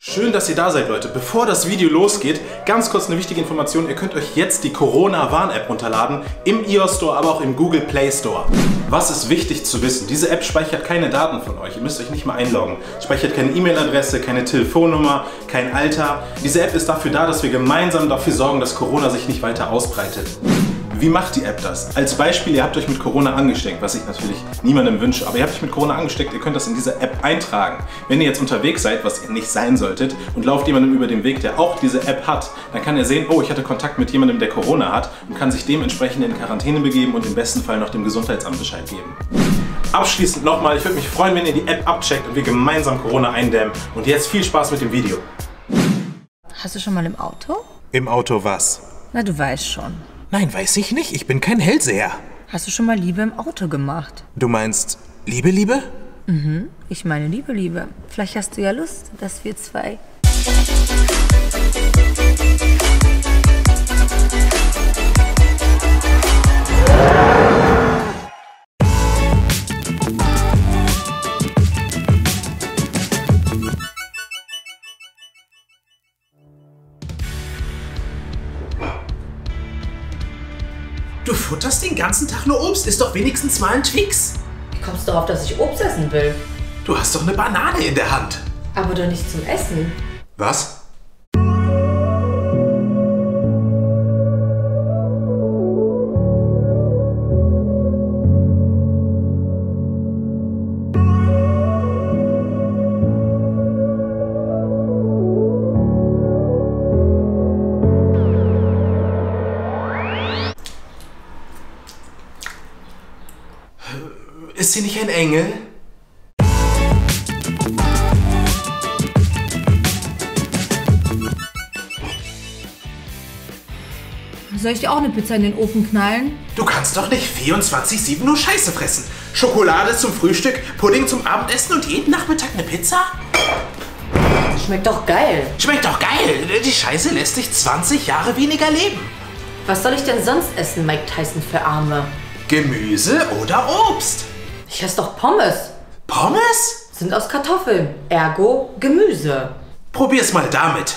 Schön, dass ihr da seid, Leute. Bevor das Video losgeht, ganz kurz eine wichtige Information. Ihr könnt euch jetzt die Corona-Warn-App runterladen, im iOS Store, aber auch im Google Play Store. Was ist wichtig zu wissen? Diese App speichert keine Daten von euch. Ihr müsst euch nicht mal einloggen. Speichert keine E-Mail-Adresse, keine Telefonnummer, kein Alter. Diese App ist dafür da, dass wir gemeinsam dafür sorgen, dass Corona sich nicht weiter ausbreitet. Wie macht die App das? Als Beispiel, ihr habt euch mit Corona angesteckt, was ich natürlich niemandem wünsche, aber ihr habt euch mit Corona angesteckt, ihr könnt das in dieser App eintragen. Wenn ihr jetzt unterwegs seid, was ihr nicht sein solltet, und lauft jemandem über den Weg, der auch diese App hat, dann kann er sehen, oh, ich hatte Kontakt mit jemandem, der Corona hat, und kann sich dementsprechend in Quarantäne begeben und im besten Fall noch dem Gesundheitsamt Bescheid geben. Abschließend nochmal, ich würde mich freuen, wenn ihr die App abcheckt und wir gemeinsam Corona eindämmen. Und jetzt viel Spaß mit dem Video. Hast du schon mal im Auto? Im Auto was? Na, du weißt schon. Nein, weiß ich nicht. Ich bin kein Hellseher. Hast du schon mal Liebe im Auto gemacht? Du meinst Liebe, Liebe? Mhm, ich meine Liebe, Liebe. Vielleicht hast du ja Lust, dass wir zwei... Du futterst den ganzen Tag nur Obst. Ist doch wenigstens mal ein Twix. Wie kommst du darauf, dass ich Obst essen will? Du hast doch eine Banane in der Hand. Aber doch nicht zum Essen. Was? Ist sie nicht ein Engel? Soll ich dir auch eine Pizza in den Ofen knallen? Du kannst doch nicht 24/7 nur Scheiße fressen. Schokolade zum Frühstück, Pudding zum Abendessen und jeden Nachmittag eine Pizza? Schmeckt doch geil. Schmeckt doch geil. Die Scheiße lässt dich 20 Jahre weniger leben. Was soll ich denn sonst essen, Mike Tyson für Arme? Gemüse oder Obst? Ich esse doch Pommes. Pommes? Sind aus Kartoffeln. Ergo Gemüse. Probier's mal damit.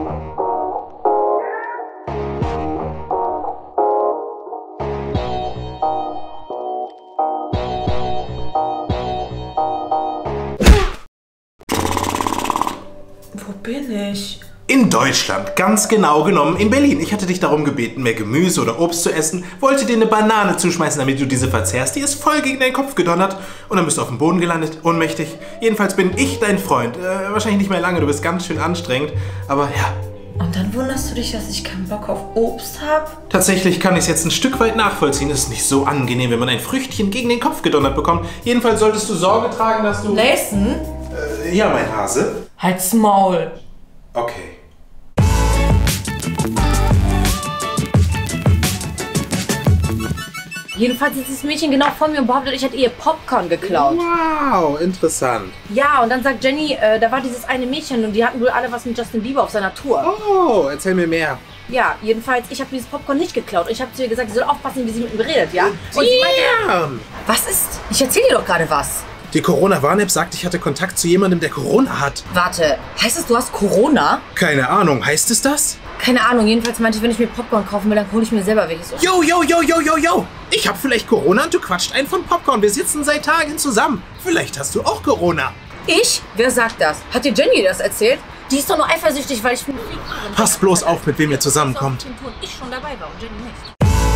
Wo bin ich? In Deutschland, ganz genau genommen in Berlin. Ich hatte dich darum gebeten, mehr Gemüse oder Obst zu essen, wollte dir eine Banane zuschmeißen, damit du diese verzehrst. Die ist voll gegen deinen Kopf gedonnert und dann bist du auf dem Boden gelandet, ohnmächtig. Jedenfalls bin ich dein Freund. Wahrscheinlich nicht mehr lange, du bist ganz schön anstrengend, aber ja. Und dann wunderst du dich, dass ich keinen Bock auf Obst habe? Tatsächlich kann ich es jetzt ein Stück weit nachvollziehen. Es ist nicht so angenehm, wenn man ein Früchtchen gegen den Kopf gedonnert bekommt. Jedenfalls solltest du Sorge tragen, dass du... Nathan? Ja, mein Hase. Halt's Maul. Okay. Jedenfalls ist dieses Mädchen genau vor mir und behauptet, ich hätte ihr Popcorn geklaut. Wow, interessant. Ja, und dann sagt Jenny, da war dieses eine Mädchen und die hatten wohl alle was mit Justin Bieber auf seiner Tour. Oh, erzähl mir mehr. Ja, jedenfalls, ich habe dieses Popcorn nicht geklaut. Und ich habe zu ihr gesagt, sie soll aufpassen, wie sie mit mir redet, ja? Und sie meinte, was ist? Ich erzähle dir doch gerade was. Die Corona-Warn-App sagt, ich hatte Kontakt zu jemandem, der Corona hat. Warte, heißt es, du hast Corona? Keine Ahnung, heißt es das? Keine Ahnung, jedenfalls meinte ich, wenn ich mir Popcorn kaufen will, dann hole ich mir selber welches. Yo, yo, yo, yo, yo, yo! Ich hab vielleicht Corona und du quatscht einen von Popcorn. Wir sitzen seit Tagen zusammen. Vielleicht hast du auch Corona. Ich? Wer sagt das? Hat dir Jenny das erzählt? Die ist doch nur eifersüchtig, weil ich... Pass bloß auf, mit wem ihr zusammenkommt. Ich schon dabei war und Jenny nicht.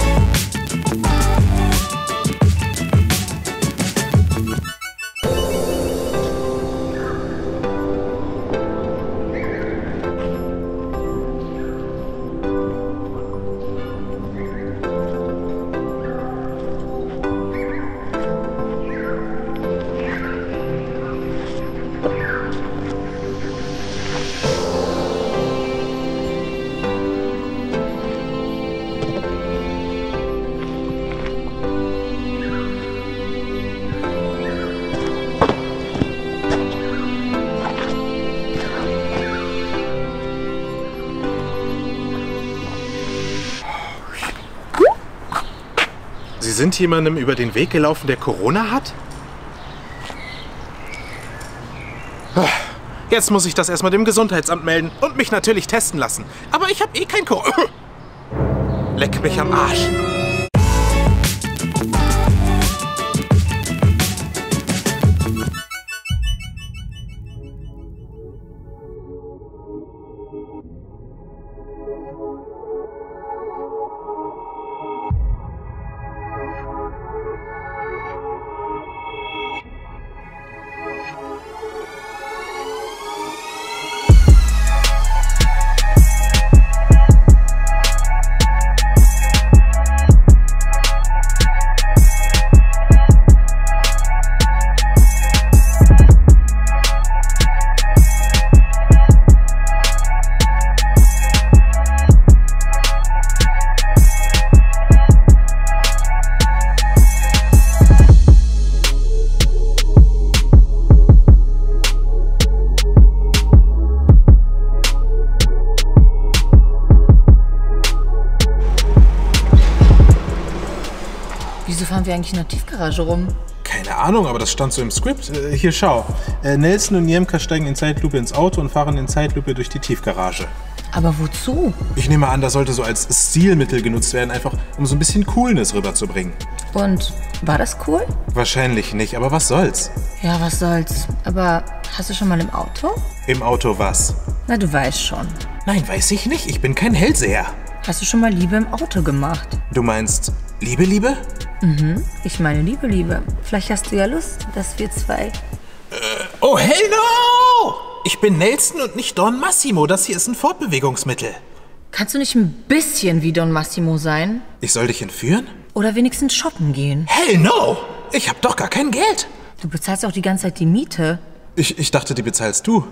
Sie sind jemandem über den Weg gelaufen, der Corona hat? Jetzt muss ich das erstmal dem Gesundheitsamt melden und mich natürlich testen lassen. Aber ich habe eh kein Leck mich am Arsch. Wieso fahren wir eigentlich in der Tiefgarage rum? Keine Ahnung, aber das stand so im Skript. Hier, schau. Nelson und Niemka steigen in Zeitlupe ins Auto und fahren in Zeitlupe durch die Tiefgarage. Aber wozu? Ich nehme an, das sollte so als Stilmittel genutzt werden, einfach um so ein bisschen Coolness rüberzubringen. Und war das cool? Wahrscheinlich nicht, aber was soll's? Ja, was soll's. Aber hast du schon mal im Auto? Im Auto was? Na, du weißt schon. Nein, weiß ich nicht. Ich bin kein Hellseher. Hast du schon mal Liebe im Auto gemacht? Du meinst Liebe, Liebe? Mhm, ich meine Liebe, Liebe. Vielleicht hast du ja Lust, dass wir zwei... Oh, hell no! Ich bin Nelson und nicht Don Massimo. Das hier ist ein Fortbewegungsmittel. Kannst du nicht ein bisschen wie Don Massimo sein? Ich soll dich entführen? Oder wenigstens shoppen gehen? Hell no! Ich hab doch gar kein Geld. Du bezahlst auch die ganze Zeit die Miete. Ich dachte, die bezahlst du.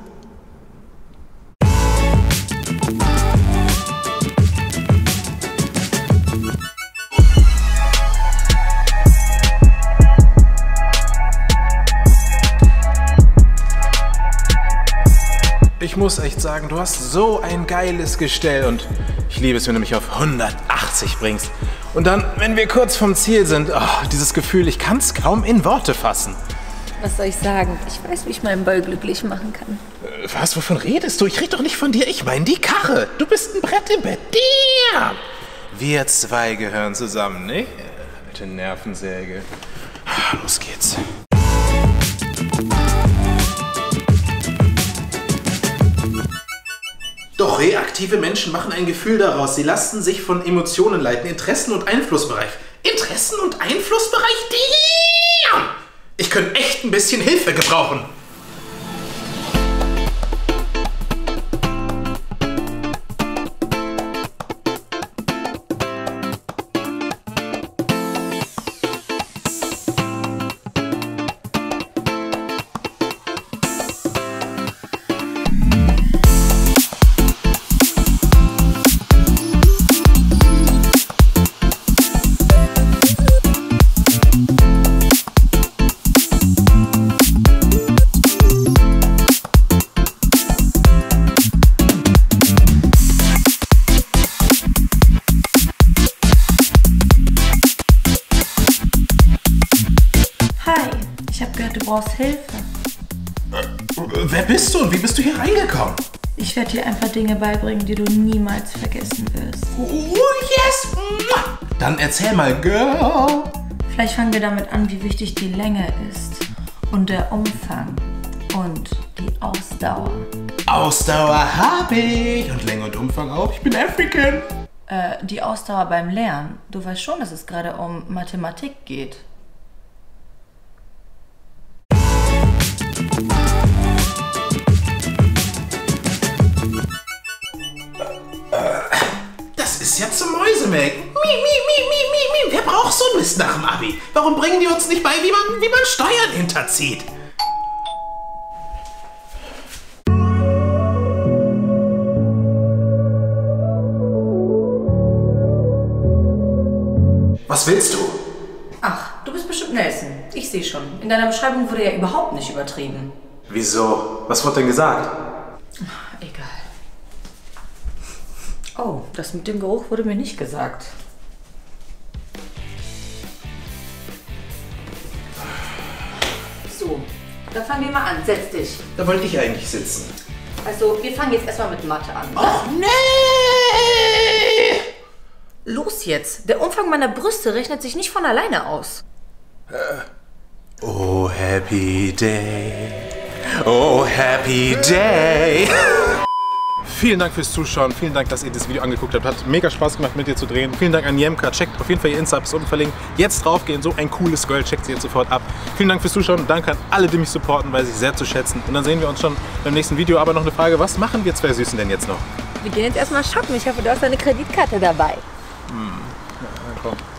Ich muss echt sagen, du hast so ein geiles Gestell und ich liebe es, wenn du mich auf 180 bringst. Und dann, wenn wir kurz vom Ziel sind, dieses Gefühl, ich kann es kaum in Worte fassen. Was soll ich sagen? Ich weiß, wie ich meinen Boy glücklich machen kann. Was, wovon redest du? Ich rede doch nicht von dir, ich meine die Karre. Du bist ein Brett im Bett. Damn! Wir zwei gehören zusammen, nicht? Alte Nervensäge. Los geht's. Doch reaktive Menschen machen ein Gefühl daraus. Sie lassen sich von Emotionen leiten. Interessen- und Einflussbereich. Interessen- und Einflussbereich? Damn! Ich könnte echt ein bisschen Hilfe gebrauchen. Ich habe gehört, du brauchst Hilfe. Wer bist du und wie bist du hier reingekommen? Ich werde dir ein paar Dinge beibringen, die du niemals vergessen wirst. Oh, yes! Dann erzähl mal, Girl. Vielleicht fangen wir damit an, wie wichtig die Länge ist. Und der Umfang. Und die Ausdauer. Ausdauer habe ich. Und Länge und Umfang auch. Ich bin African. Die Ausdauer beim Lernen. Du weißt schon, dass es gerade um Mathematik geht. Das ist ja zum Mäusemelken. Wer braucht so einen Mist nach dem Abi? Warum bringen die uns nicht bei, wie man Steuern hinterzieht? Was willst du? Ach, du bist bestimmt Nelson. Ich sehe schon. In deiner Beschreibung wurde ja überhaupt nicht übertrieben. Wieso? Was wurde denn gesagt? Egal. Oh, das mit dem Geruch wurde mir nicht gesagt. So, dann fangen wir mal an. Setz dich. Da wollte ich eigentlich sitzen. Also, wir fangen jetzt erstmal mit Mathe an. Och nee! Los jetzt. Der Umfang meiner Brüste rechnet sich nicht von alleine aus. Oh, happy day. Oh, happy day. Vielen Dank fürs Zuschauen, vielen Dank, dass ihr das Video angeguckt habt. Hat mega Spaß gemacht, mit dir zu drehen. Vielen Dank an Jemka. Checkt auf jeden Fall ihr Insta, ist unten verlinkt. Jetzt draufgehen, so ein cooles Girl, checkt sie jetzt sofort ab. Vielen Dank fürs Zuschauen und danke an alle, die mich supporten, weiß ich sehr zu schätzen. Und dann sehen wir uns schon beim nächsten Video. Aber noch eine Frage, was machen wir zwei Süßen denn jetzt noch? Wir gehen jetzt erstmal shoppen. Ich hoffe, du hast deine Kreditkarte dabei. Ja, dann komm.